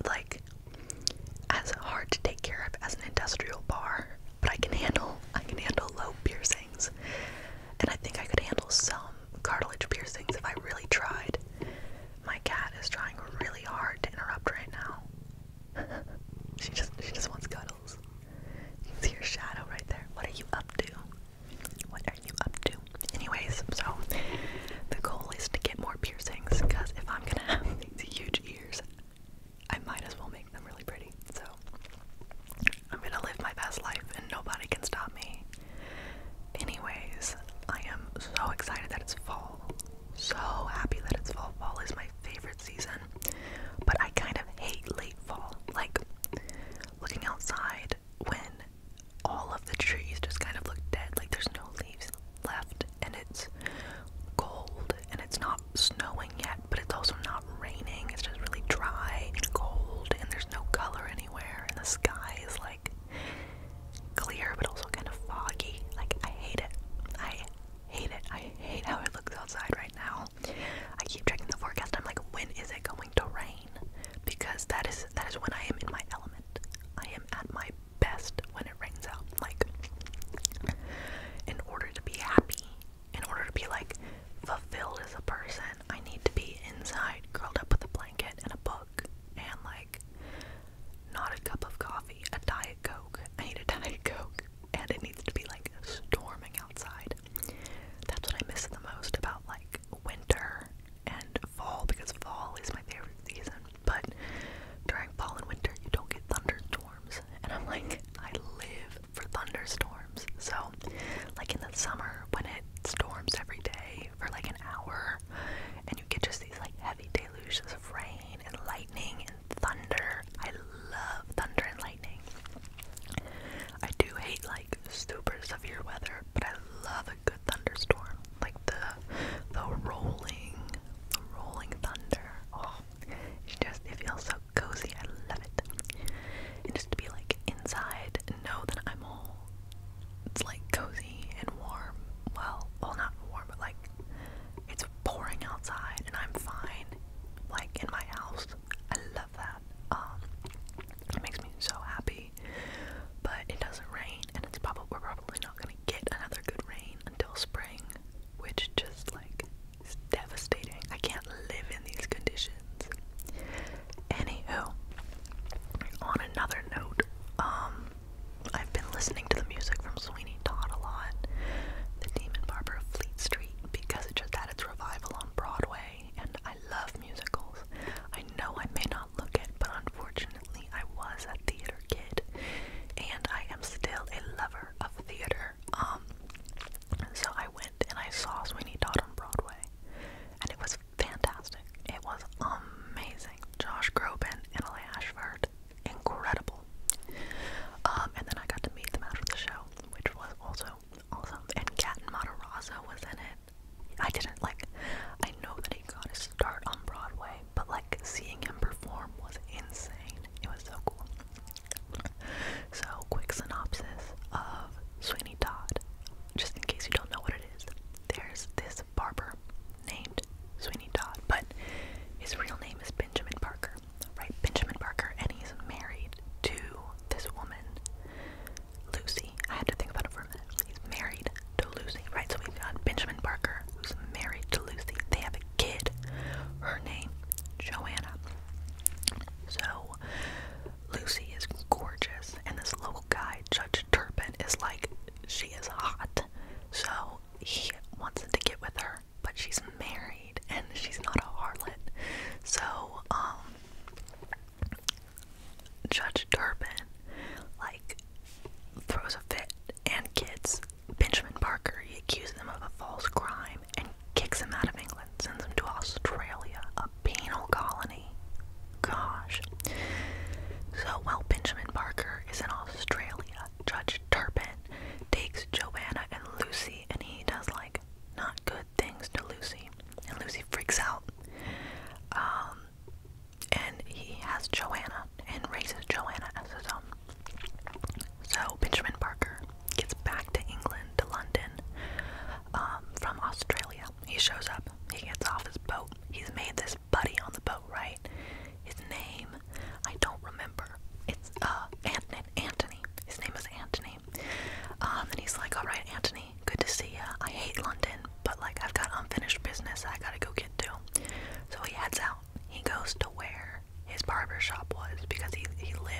like as hard to take care of as an industrial bar, but I can handle low piercings, and I think I could handle some cartilage piercings if I really tried. My cat is trying really hard to interrupt right now. she just wants cuddles. You can see her shadow right there. What are you up to? What are you up to? Anyways, so the goal is to get more piercings, because if I'm gonna have these huge ears, I might as well make them really pretty. So I'm gonna live my best life and nobody can stop me. Anyways, I am so excited that it's fall. So happy that it's fall. Fall is my favorite season. But I kind of hate late fall. Like, looking outside when all of the trees just kind of look dead. Like there's no leaves left and it's cold and it's not snowing yet, but it's also not raining. It's just really dry and cold and there's no color anywhere and the sky is like clear but also kind of foggy. Like, I hate it. I hate it. I hate how it looks outside right now. I keep checking the forecast. I'm like, when is it going to rain? Because that is when I am in my element. I am at my best when it rains out. Like, in order to be happy, in order to be like fulfilled as a person, I need to be inside, curled up with a blanket and a book, and like not a cup of coffee, a Diet Coke. I need a Diet Coke, and it needs to be like storming outside. That's what I miss the most about like winter and fall, because fall is my favorite season. But during fall and winter, you don't get thunderstorms, and I'm like, I live for thunderstorms. So, like in the summer when it storms every day for like an hour, and you get just these like heavy deluges of rain and lightning and thunder. I love thunder and lightning. I do hate like super severe weather, but I love a good thunderstorm. Like the rolling thunder. Oh, it feels so cozy. I love it. And just to be like inside and know that I'm all, it's like cozy and warm. Well, not warm, but like it's pouring outside and I'm fine. Like in my house. I love that. It makes me so happy. But it doesn't rain, and we're probably not gonna get another good rain until spring, which just like is devastating. I can't live in these conditions. Anywho, on another note, I've been listening to the music from Sweeney Todd a lot, The Demon Barber of Fleet Street, because it just had its revival on Broadway, and I love musicals. I know I may not look it, but unfortunately I was a theater kid, and I am still a lover of theater. So I went and I saw Sweeney Todd on Broadway, and it was fantastic. It was amazing. Josh Groban and Ella Ashford, incredible. And then I got to meet them after the show, which was also awesome. And Gaten Matarazzo was in it. I know that he got his start on Broadway, but like seeing him perform was insane. It was so cool. So, quick synopsis of Sweeney Todd, just in case you don't know what it is. There's this barber named Sweeney Todd, but his real name is Benjamin Parker, right? Benjamin Parker, and he's married to this woman, Lucy. I had to think about it for a minute. He's married to Lucy, right? So we've got Benjamin Parker, who's married to Lucy. They have a kid, her name, Joanna. So, Lucy is gorgeous, and this local guy, Judge Turpin, is like, she is hot. So, he wants to get with her, but she's married, and she's not a harlot. So, Judge Turpin, like, throws a fit and gets Benjamin Parker. He accuses him of a false crime and kicks him out of England, sends him to Australia, a penal colony. Gosh. So while Benjamin Parker is in Australia, Judge Turpin takes Joanna and Lucy, and he does like not good things to Lucy, and Lucy freaks out. And he has Joanna and raises Joanna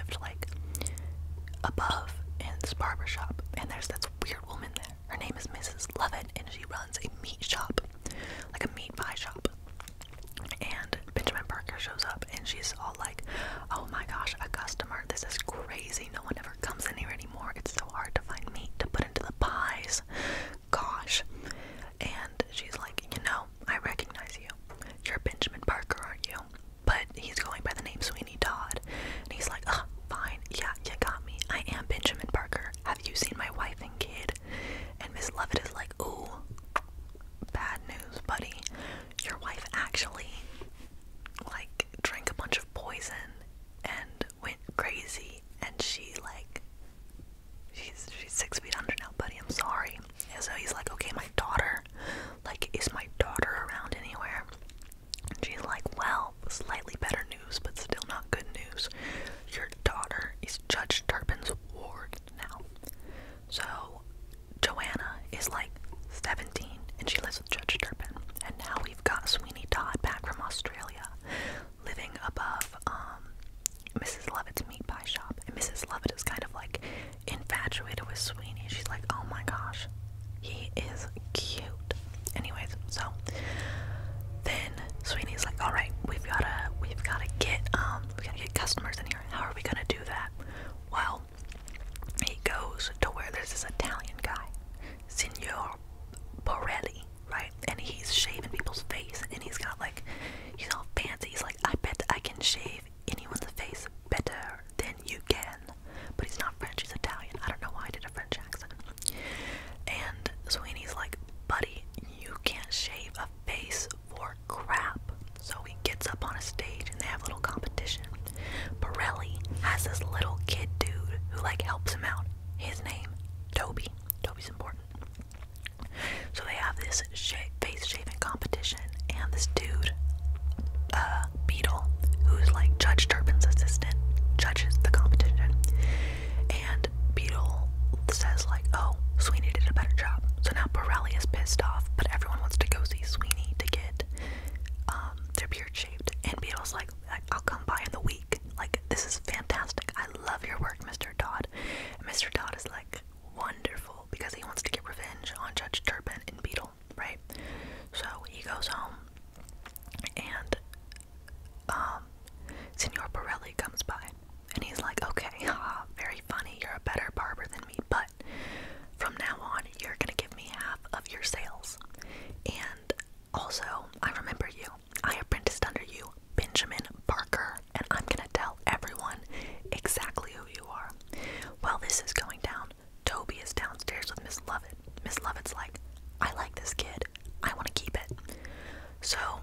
lived like above in this barber shop, and there's this weird woman there. Her name is Mrs. Lovett, and she runs a meat shop, like a meat pie shop. And Benjamin Parker shows up, and she's all like, "Oh my gosh, a customer! This is crazy. No one ever comes in here anymore. It's so hard to find meat to put into the pies. Gosh." And she's like, "You know, I recognize you. You're Benjamin Parker, aren't you?" But he's going by the name Sweeney Todd. And he's like, "Oh, fine. Yeah, you got me. I am Benjamin Parker. Have you seen my wife and kid?" And Miss Lovett is like, "Ooh, bad news, buddy. Your wife actually, like, drank a bunch of poison and went crazy, and she's 6 feet under now, buddy. I'm sorry." And so he's like, "Okay, my daughter, like, is my daughter around anywhere?" And she's like, "Well, slightly better news, but still not good news. Your daughter is Judge Turpin's ward now." So Joanna is like 17, and she lives with Judge Turpin. And now we've got Sweeney Todd back from Australia, living above Mrs. Lovett's meat pie shop. And Mrs. Lovett is kind of like infatuated with Sweeney. She's like, "Oh my gosh, he is cute." Anyways, so then Sweeney's like, "All right, we gotta get customers in here. How are we gonna do that?" Well, he goes to where there's this Italian guy, Signor Borelli, right? And he's shaving people's face, and he's all fancy. He's like, "I bet I can shave anyone's face better than you can." But he's not French, he's Italian. I don't know why I did a French accent. And Sweeney's like, "Buddy, you can't shave a face for crap." So he gets up on a stage, and they have a little competition. Borelli has this little kid dude who like helps him out. His name, Toby. Toby's important. So they have this face shaving competition, and this dude, Beetle, who's like Judge Turpin's assistant, judges the competition. And Beetle says like, "Oh, Sweeney did a better job." So now Borelli is pissed off, but everyone wants to go see Sweeney to get their beard shaved. And Beetle's like, "I'll come by in the week. Like, this is fantastic. I love your work, Mr. Todd." And Mr. Todd is like, "Wonderful," because he wants to get revenge on Judge Turpin and Beetle, right? So he goes home, and Signor Borelli comes by, and he's like, "Okay, very funny. You're a better barber than me, but from now on, you're gonna give me half of your sales. And also, I remember you. I apprenticed under you, Benjamin Parker, and I'm gonna tell everyone exactly who you are." While this is going down, Toby is downstairs with Miss Lovett. Miss Lovett's like, "I like this kid. I want to keep it." So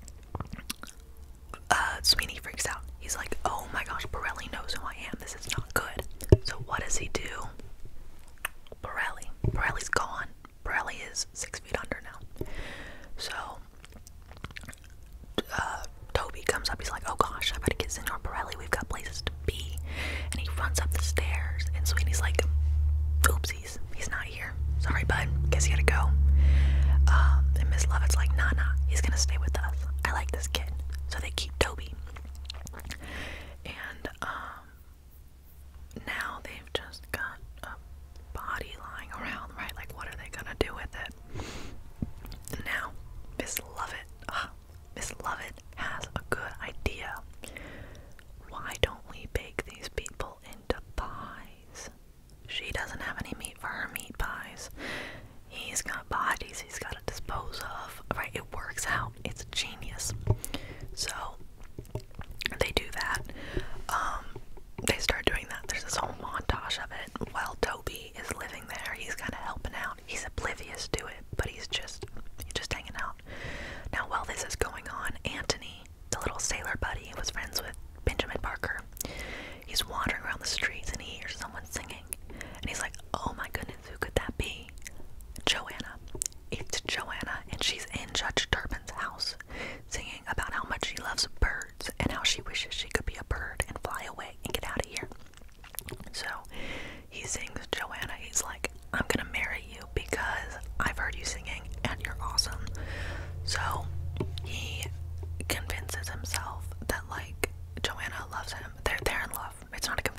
Sweeney freaks out. He's like, "Oh my gosh, Borelli knows who I am. This is not good." So what does he do? Borelli's gone. Borelli is 6 feet under now. So Toby comes up. He's like, "Oh gosh, I better get Signor Borelli. We've got places to be." And he runs up the stairs, and Sweeney's like, "Oopsies, he's not here. Sorry, bud. Guess you gotta go." And Miss Lovett's like, Nah, he's gonna stay with us. I like this kid." So they keep Toby. And now they've just got a body lying around, right? Like, what are they gonna do with it? Now, Miss Lovett has a good idea. Why don't we bake these people into pies? She doesn't have any meat for her meat pies. He's got bodies he's got to dispose of, right? It works out. It's genius. So they do that. They start doing that. There's this whole montage of it while Toby is living there. He's kind of helping out. He's oblivious to it, but he's just hanging out. Now, while this is going on, Anthony, the little sailor buddy who was friends with Benjamin Parker, he's wandering around the streets and he hears someone singing. And he's like, "Oh my goodness, who could that be?" Joanna. It's Joanna, and she's in Judge Turpin's house singing about how much she loves birds and how she wishes she could be a bird and fly away and get out of here. So he sings Joanna. He's like, "I'm gonna marry you because I've heard you singing and you're awesome." So he convinces himself that, like, Joanna loves him. They're in love. It's not a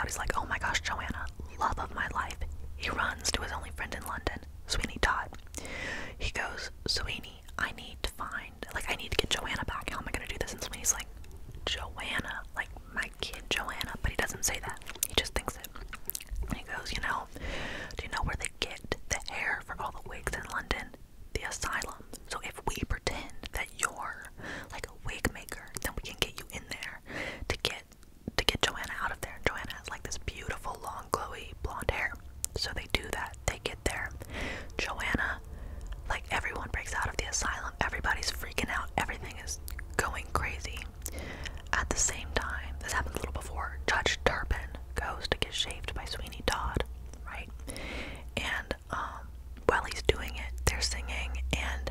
out. He's like, oh my gosh, Joanna, love of my life. He runs to his only friend in London, Sweeney Todd. He goes, Sweeney, I need to get Joanna back. How am I gonna do this? And Sweeney's like, Joanna, like my kid Joanna, but he doesn't say that. He just thinks it. And he goes, do you know where they get the hair for all the wigs in London? The asylum. So if we pretend that you're like a wig maker, then we can get you in there to get Joanna out of there. And Joanna has like this beautiful, long, glowy blonde hair. So they do that. They get there. Joanna, like everyone breaks out of the asylum. Everybody's freaking out. Everything is going crazy. At the same time, this happens a little before, Judge Turpin goes to get shaved by Sweeney Todd, right? And while he's doing it, they're singing, and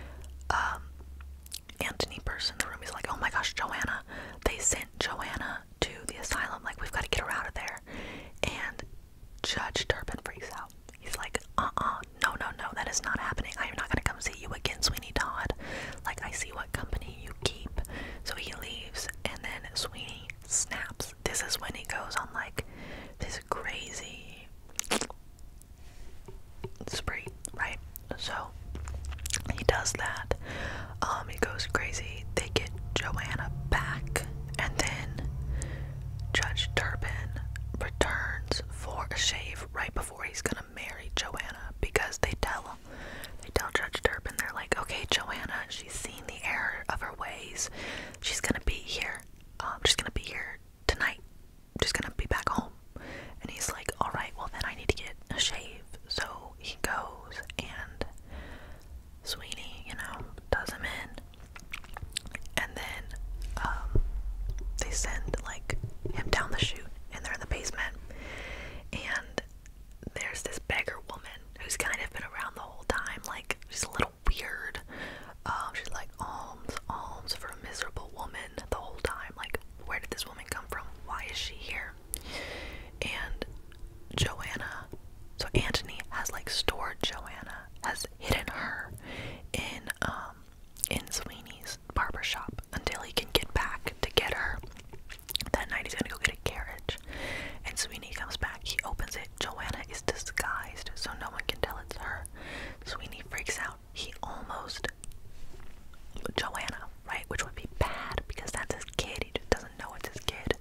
Anthony bursts in the room. He's like, oh my gosh, Joanna, they sent Joanna to the asylum, like we've got to get her out of there. And Judge Turpin freaks out. He's like, no, that is not happening. I am not gonna come see you again, Sweeney Todd. Like, I see what company you keep. So he leaves, and then Sweeney snaps. This is when he goes on like this crazy spree, right? So he does that. He goes crazy. They get Joanna back, and then Judge Turpin returns for a shave right before he's gonna marry Joanna, because they tell Judge Turpin, they're like, okay, Joanna, she's seen the error of her ways. She's gonna be here. She's gonna be here tonight. She's gonna be back home. And he's like, alright, well then I need to get a shave. So he goes, and Sweeney, does him in. And then they send like him down the chute, and they're in the basement. And there's this beggar woman who's kind of been around the whole time. Like, she's a little weird. She's like, alms for a miserable woman the whole time. Like, where did this woman come from? Why is she here? And Joanna, so Anthony has like stored Joanna, has hidden her in Sweeney's barber shop until he can get back to get her. That night he's gonna go get a carriage, and Sweeney comes back. He opens it. Joanna is disguised, so no one can tell it's her. Sweeney freaks out. He almost Joanna, right? Which would be bad because that's his kid. He just doesn't know it's his kid.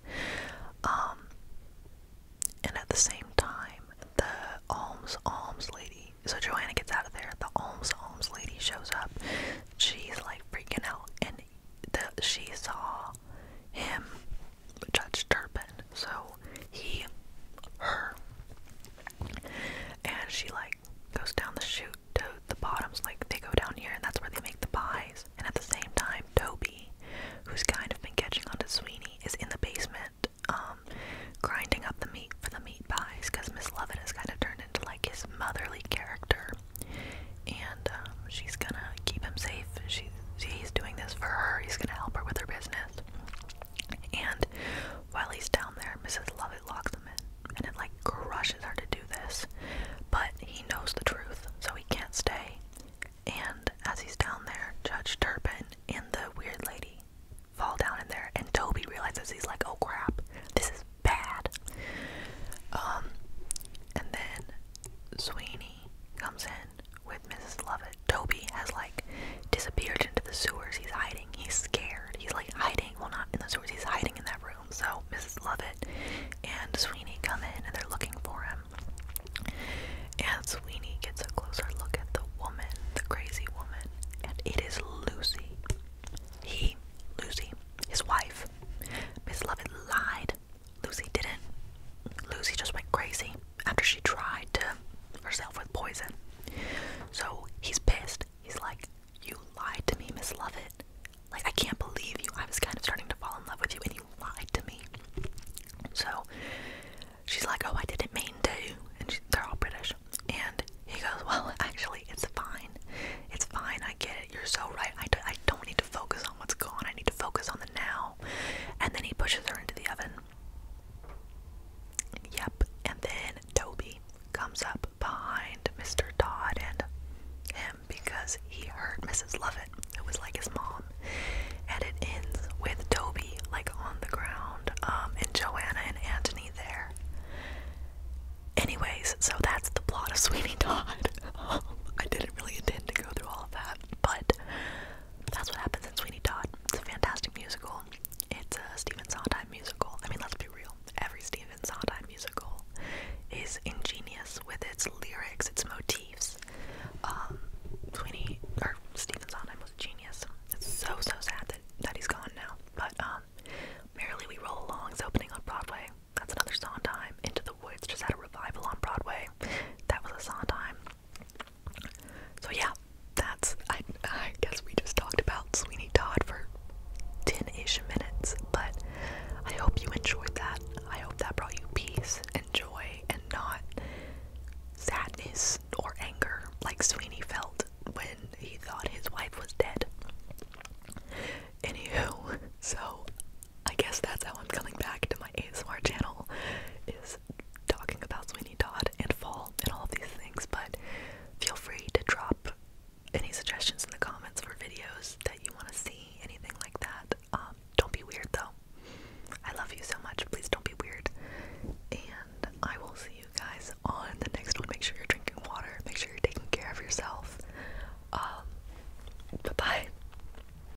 And at the same time, the alms lady. So Joanna gets out of there. The alms lady shows up. She's like freaking out, and she saw him, Judge Turpin. So her, and she like goes down the chute to the bottoms. Like, they go down here, and that's where they make the pies. And at the same time, Toby, who's kind of been catching on to Sweeney, is in the basement, grinding up the meat for the meat pies, because Miss Lovett has kind of turned into like his motherly character, and she's gonna keep him safe. He's doing this for her. He's gonna help her with her business. And while he's down there, Mrs. Lovett locks him in, and it like crushes her to do this, but he knows the truth, so he can't stay. And as he's down there, Judge Turpin and the weird lady fall down in there, and Toby realizes, he's like, oh crap, this is bad. And then Sweeney comes in with Mrs. Lovett. Toby has like disappeared into the sewers. He's hiding. He's scared. He's like hiding. Well, not in the sewers. He's hiding in that room. So Mrs. Lovett and Sweeney come in, and they're looking for him. And Sweeney gets a closer look at the woman, the crazy woman, and it is Lucy. Lucy, his wife. Miss Lovett lied. Lucy didn't. Lucy just went crazy after she tried to herself with poison. So he's pissed. He's like, you lied to me, Miss Lovett. Like, I can't believe you. I was kind of starting to fall in love with you, and you lied to me. So she's like, oh, I didn't mean to. And they're all British. And he goes, well, actually, it's fine. It's fine. I get it. You're so right. I don't need to focus on what's gone. I need to focus on the now. And then he pushes her into the oven. Yep. And then Toby comes up behind Mr. Todd and him because he hurt Mrs. Lovett, who was like his mom. And it ends with Toby like on the ground, and Joanna and Anthony there. god.